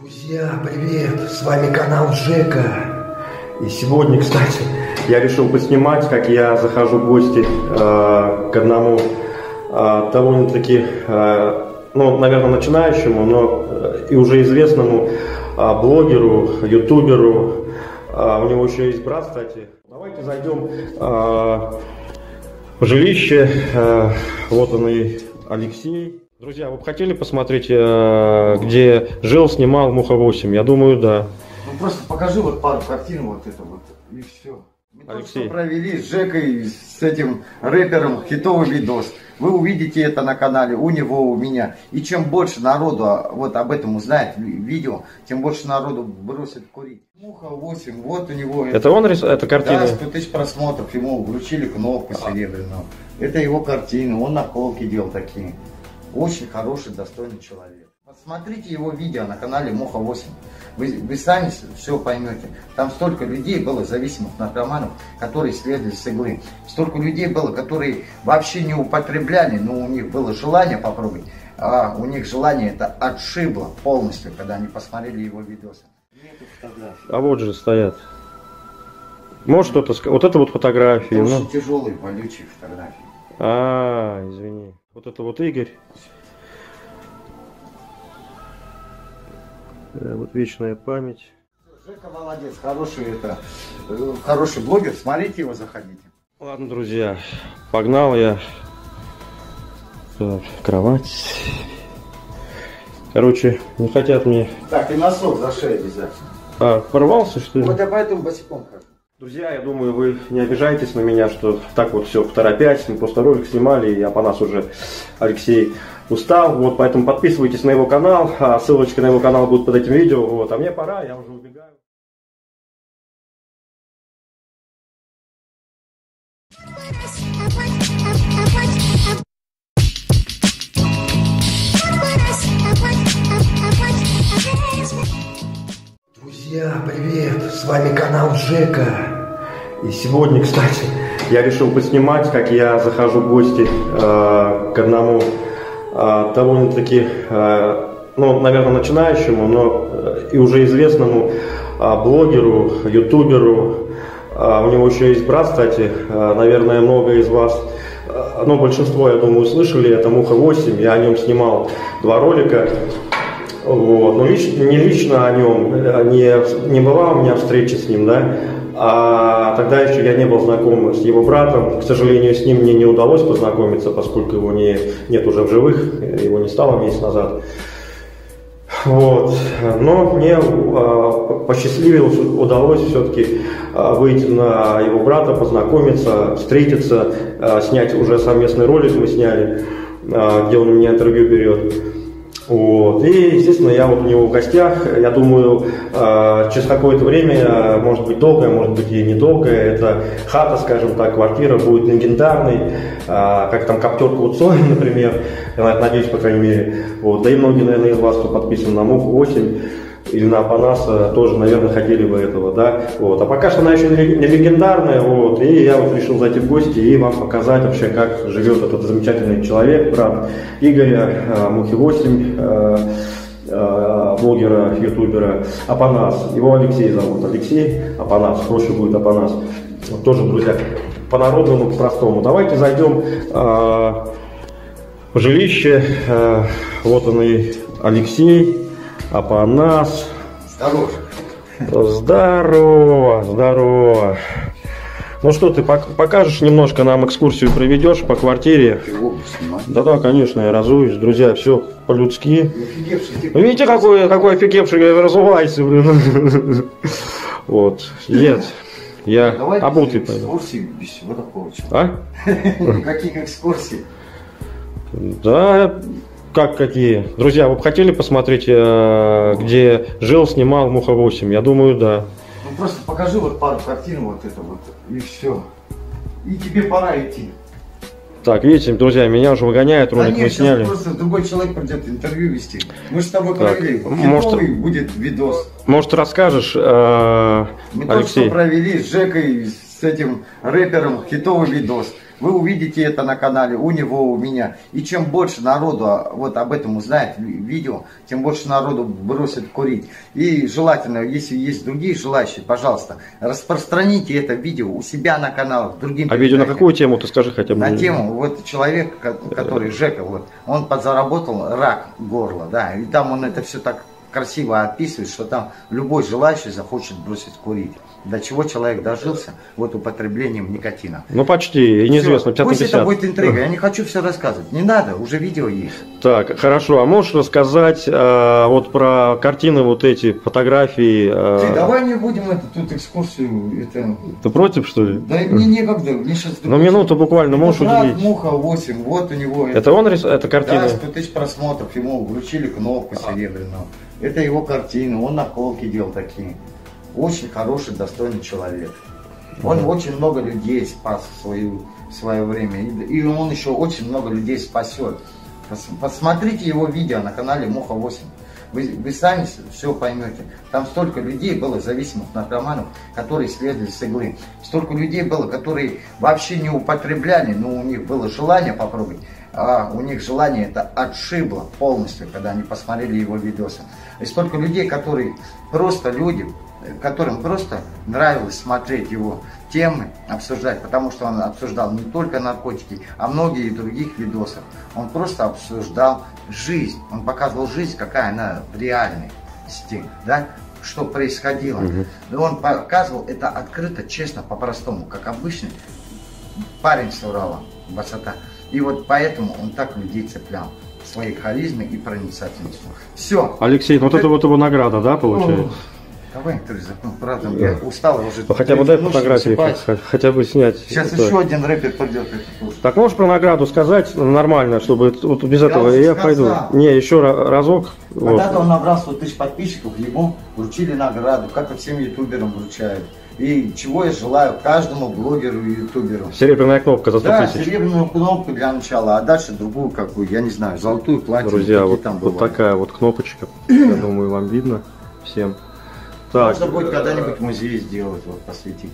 Друзья, привет! С вами канал Жека. И сегодня, кстати, я решил поснимать, как я захожу в гости к одному довольно-таки, наверное, начинающему, но и уже известному блогеру, ютуберу. У него еще есть брат, кстати. Давайте зайдем в жилище. Вот он и Алексей. Друзья, вы бы хотели посмотреть, где жил, снимал Муха 8? Я думаю, да. Ну просто покажи вот пару картин, вот это вот, и все. Мы только что провели с Жекой, с этим рэпером, хитовый видос. Вы увидите это на канале, у него, у меня. И чем больше народу вот об этом узнает видео, тем больше народу бросит курить. Муха 8, вот у него... Это он рисует, это картина? Да, 100 тысяч просмотров, ему вручили кнопку серебряную. Это его картины, он наколки делал такие. Очень хороший, достойный человек. Посмотрите его видео на канале Муха 8. Вы сами все поймете. Там столько людей было, зависимых наркоманов, которые следовали с иглы. Столько людей было, которые вообще не употребляли, но у них было желание попробовать. А у них желание это отшибло полностью, когда они посмотрели его видосы. Нету фотографий. А вот же стоят. Может что-то сказать? Вот это вот фотографии. Очень тяжелые, болючие фотографии. Извини. Вот это вот Игорь. Вот вечная память. Жека молодец, хороший блогер, смотрите его, заходите. Ладно, друзья, погнал я. Так, кровать. Короче, не хотят мне... Так, и носок за шею обязательно. Порвался, что ли? Вот я поэтому босиком хожу. Друзья, я думаю, вы не обижаетесь на меня, что так вот все второпять, мы просто ролик снимали, и по нас уже Алексей устал, вот, поэтому подписывайтесь на его канал, ссылочка на его канал будет под этим видео, вот, а мне пора, я уже убегаю. Друзья, привет! С вами канал Жека. И сегодня, кстати, я решил поснимать, как я захожу в гости к одному довольно-таки, наверное, начинающему, но и уже известному блогеру, ютуберу. У него еще есть брат, кстати, наверное, много из вас, большинство, я думаю, слышали, это Муха 8, я о нем снимал 2 ролика. Вот. Но не лично о нем, не была у меня встреча с ним, да, а тогда еще я не был знаком с его братом. К сожалению, с ним мне не удалось познакомиться, поскольку его нет уже в живых, его не стало месяц назад. Вот. Но мне посчастливилось, удалось все-таки выйти на его брата, познакомиться, встретиться, снять уже совместный ролик мы сняли, где он у меня интервью берет. Вот. И, естественно, я вот у него в гостях, я думаю, через какое-то время, может быть долгое, может быть и недолгое, эта хата, скажем так, квартира будет легендарной, как там Коптерка у Цоя, например, я надеюсь, по крайней мере. Вот. Да и многие, наверное, из вас, кто подписан на Муху 8 или на Апанаса, тоже, наверное, хотели бы этого, да. Вот. А пока что она еще не легендарная, вот. И я вот решил зайти в гости и вам показать вообще, как живет этот замечательный человек, брат Игоря, Мухи 8, блогера, ютубера Апанас. Его Алексей зовут, Алексей Апанас, проще будет Апанас. Вот, тоже, друзья, по-народному, по-простому. Давайте зайдем в жилище. Вот он и Алексей Апанас. Здорово. Ну что, ты покажешь немножко нам экскурсию, проведешь по квартире? Да, конечно, я разуюсь. Друзья, все по-людски. Видите, какой офигевший, разувайся, блин. Вот, нет. Я обутый пойду. Какие экскурсии? Да. Как какие? Друзья, вы бы хотели посмотреть, где жил, снимал Муха 8? Я думаю, да. Ну просто покажи вот пару картин, вот это вот, и все. И тебе пора идти. Так, видите, друзья, меня уже выгоняют, ролик мы сняли. Просто другой человек придет интервью вести. Мы же с тобой провели. Может, будет видос. Может, расскажешь, Мы Алексей? только что провели с Жекой, с этим рэпером хитовый видос. Вы увидите это на канале у него, у меня. И чем больше народу вот об этом узнает видео, тем больше народу бросит курить. И желательно, если есть другие желающие, пожалуйста, распространите это видео у себя на каналах, другим. А видео на какую тему, ты скажи хотя бы? На тему, вот человек, который Жека, вот, он подзаработал рак горла, да, и там он это все так красиво описывает, что там любой желающий захочет бросить курить. До чего человек дожился вот употреблением никотина. Ну почти, и неизвестно, 50 на 50. Пусть это будет интрига, я не хочу все рассказывать. Не надо, уже видео есть. Так, хорошо, а можешь рассказать вот про картины, вот эти фотографии? Ты, давай не будем тут экскурсию. Это... Ты против, что ли? Да мне некогда, мне сейчас... Ну минуту буквально, можешь уделить. Муха 8, вот у него... Это он рисует, это картина? Да, 100 тысяч просмотров, ему вручили кнопку серебряную. Это его картина, он наколки делал такие. Очень хороший, достойный человек. Он очень много людей спас в свое время. И он еще очень много людей спасет. Посмотрите его видео на канале Муха 8. Вы сами все поймете. Там столько людей было, зависимых наркоманов, которые следовали с иглы. Столько людей было, которые вообще не употребляли, но у них было желание попробовать. А у них желание это отшибло полностью, когда они посмотрели его видосы. И столько людей, которые просто люди, которым просто нравилось смотреть его темы, обсуждать, потому что он обсуждал не только наркотики, а многие других видосов. Он просто обсуждал жизнь, он показывал жизнь, какая она в реальности, да, что происходило. И он показывал это открыто, честно, по-простому, как обычный парень с Урала, Басата. И вот поэтому он так людей цеплял своей харизмой и проницательностью. Все. Алексей, вот это вот его награда, да, получается? Давай интервью, правда, я устал уже. Ну, хотя бы дай фотографии, хотя бы снять. Сейчас еще один рэпер придет. Так можешь про награду сказать нормально, чтобы вот без этого я пойду. Не, еще разок. Когда-то он набрал 100 тысяч подписчиков, ему вручили награду, как и всем ютуберам вручают. И чего я желаю каждому блогеру и ютуберу. Серебряная кнопка за 100 тысяч. Да, серебряную кнопку для начала, а дальше другую какую, я не знаю, золотую, платину. Друзья, вот такая вот кнопочка, я думаю, вам видно всем. Так. Можно будет когда-нибудь музей сделать, вот, посвятить.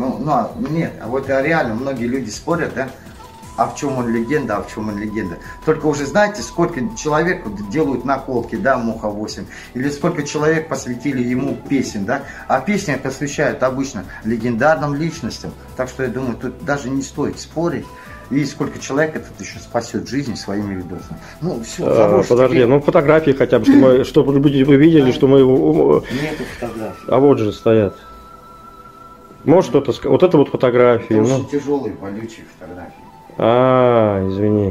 Нет, а вот реально многие люди спорят, да, а в чем он легенда, а в чем он легенда. Только уже знаете, сколько человек делают наколки, да, Муха 8, или сколько человек посвятили ему песен, да, а песни посвящают обычно легендарным личностям. Так что я думаю, тут даже не стоит спорить. И сколько человек этот еще спасет жизнь своими видосами. Ну, все, подожди, ну фотографии хотя бы, чтобы люди увидели, что мы... Нету фотографий. А вот же стоят. Может кто-то сказать, вот это вот фотографии. Это очень тяжелые, болючие фотографии. Извини.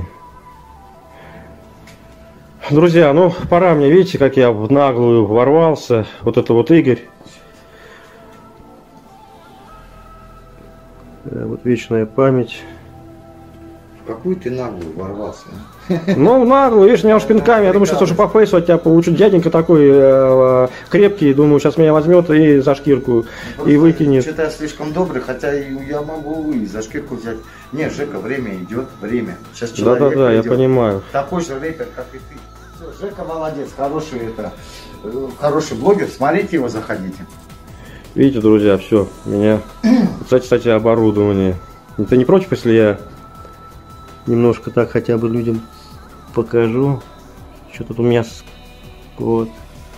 Друзья, ну пора мне, видите, как я в наглую ворвался. Вот это вот Игорь. Вот вечная память. Какую ты наглую ворвался? Ну, наглую, видишь, меня уж пинками. Я думаю, сейчас уже по фейсу от тебя получу. Дяденька такой крепкий, думаю, сейчас меня возьмет и за шкирку, и выкинет. Что-то я слишком добрый, хотя я могу и за шкирку взять. Не, Жека, время идет, время. Сейчас человек да, я понимаю. Такой же рэпер, как и ты. Все, Жека молодец, хороший блогер, смотрите его, заходите. Видите, друзья, все, меня, кстати, оборудование. Ты не против, если я немножко так хотя бы людям покажу, что тут у меня, вот.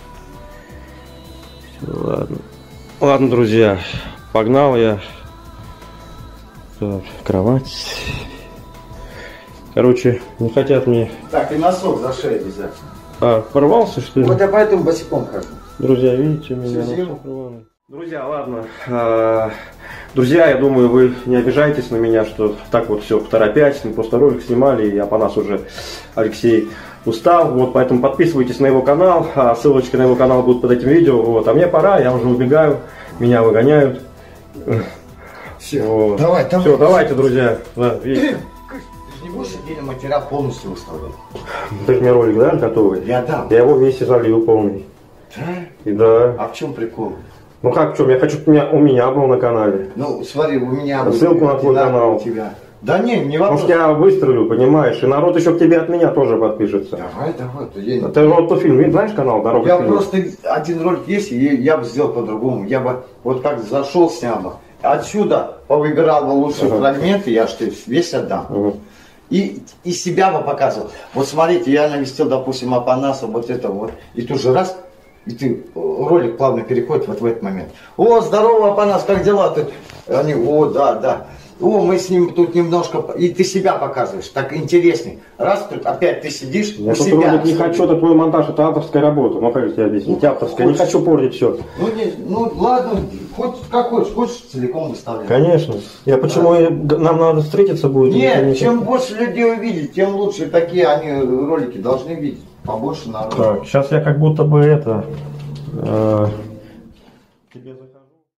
Все, ладно, друзья, погнал я. Так, кровать. Короче, не хотят мне. Так, и носок за шею обязательно. Порвался, что ли? Вот я поэтому босиком хожу. Друзья, видите, у меня носок порванный. Друзья, ладно. Друзья, я думаю, вы не обижаетесь на меня, что так вот все поторопясь, мы просто ролик снимали, и по нас уже Алексей устал, вот, поэтому подписывайтесь на его канал, ссылочки на его канал будут под этим видео, вот, а мне пора, я уже убегаю, меня выгоняют. Все, вот. Давай. Все, давайте, друзья, да, видите. Ты же не будешь отдельный материал полностью выставлять? Ты же мне ролик, да, готовый? Я дам. Я его вместе залью полный. Да? И да. А в чем прикол? Ну как в чем? Я хочу, чтобы у меня был на канале. Ну, смотри, у меня был. Ссылку на твой канал. У тебя. Да не вопрос. Может, я выстрелю, понимаешь, и народ еще к тебе от меня тоже подпишется. Давай. Ты вот тот фильм, знаешь канал «Дорога Я фильма»? просто один ролик есть, и я бы сделал по-другому. Я бы вот как зашел, снял бы. отсюда повыбирал бы лучшие фрагменты, я что весь отдам. И себя бы показывал. Вот смотрите, я навестил, допустим, Апанаса, вот это вот. И тут же раз, и ты, ролик плавно переходит вот в этот момент. О, здорово, Апанас, как дела? Ты? Они, о, да. О, мы с ним тут немножко... И ты себя показываешь, так интересней. Раз тут опять ты сидишь, я тут ролик не хочу, это твой монтаж, это авторская работа. Ну, как тебе объяснить? Авторская, не хочу портить все. Ну, ладно, хоть как хочешь целиком выставлять. Конечно. Нам надо встретиться будет. Нет, чем больше людей увидеть, тем лучше. Такие они ролики должны видеть. Побольше народу. Так, сейчас я как будто бы это...